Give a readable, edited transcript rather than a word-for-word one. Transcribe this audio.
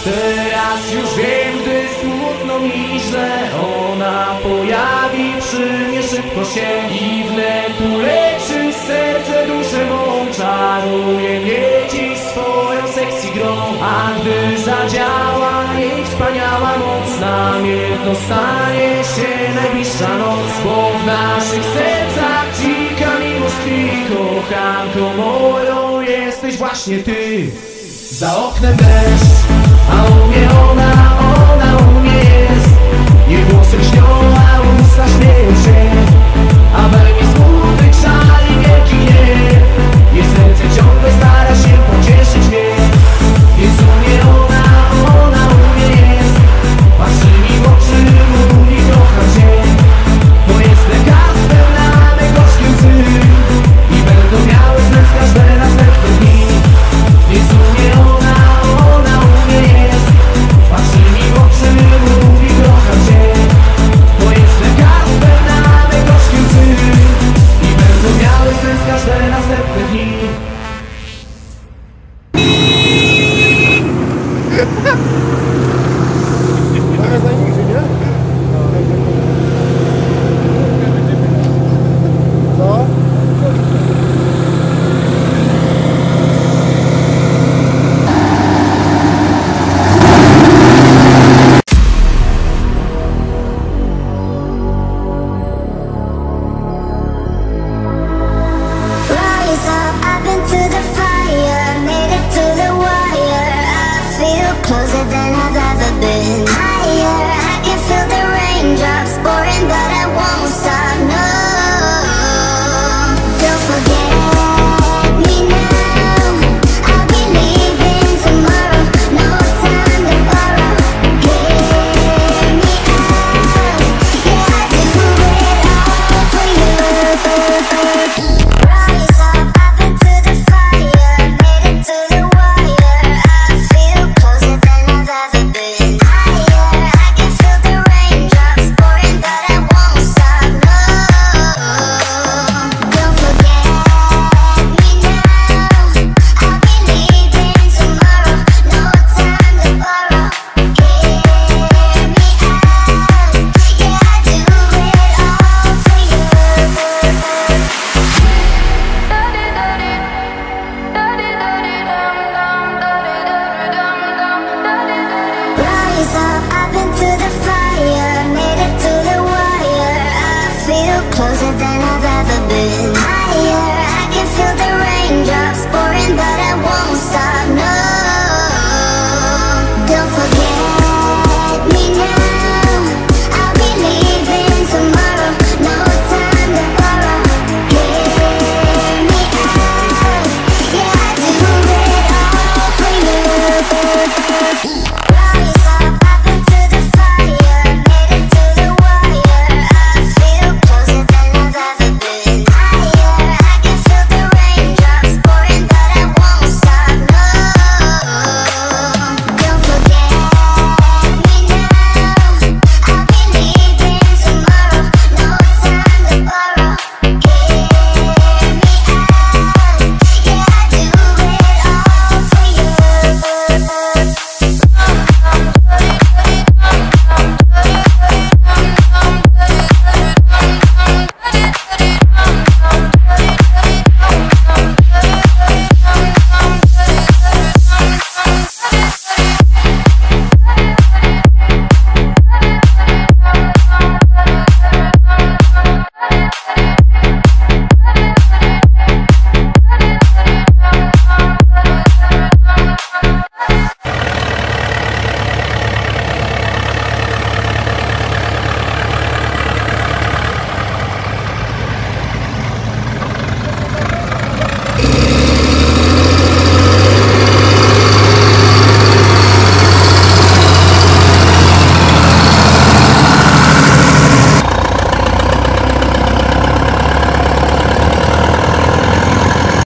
Teraz już wiem, gdy smutno mi źle, ona pojawi przy mnie szybko się i wnet uleczy serce, duszę mą, czaruje mnie dziś swoją sexy grą. A gdy zadziała jej wspaniała moc, nam jedno stanie się najbliższa noc, bo w naszych sercach dzika miłość tkwi. Kochanko moją jesteś właśnie ty. Za oknem deszcz, a u mnie ona u mnie jest. Jej włosy lśnią, a usta śmieją się, a we mnie smutek szali wielki gniew. Jej serce ciągle stara się pocieszyć mnie. Więc u mnie ona u mnie jest. Patrzy mi w oczy, mówi kocham cię. To jest lekarstwem na me gorzkie łzy i będą miały sens każde następne dni. Więc u mnie ona u mnie jest. Patrzy mi w oczy, mówi kocham cię. To jest lekarstwem na me gorzkie łzy i będą miały sens każde następne dni. Trochę najniżej, nie? Co? Rise up, I've been through the fire, made it to the wire. I feel closer than I've ever been. Higher, I can feel the raindrops pouring, but I won't stop, no. Don't forget me now, I'll be leaving tomorrow. No time to borrow, hear me out. Yeah, I do it all for you. Rise up, I've been through the fire, made it to the wire. I feel closer than I've ever been. Higher, I can feel the raindrops pouring, but I won't stop, no. Don't forget me now, I'll be leaving tomorrow. No time to borrow, hear me out. Yeah, I do it all for you. Rise up, I've been through the fire, made it to the wire. I feel closer than I've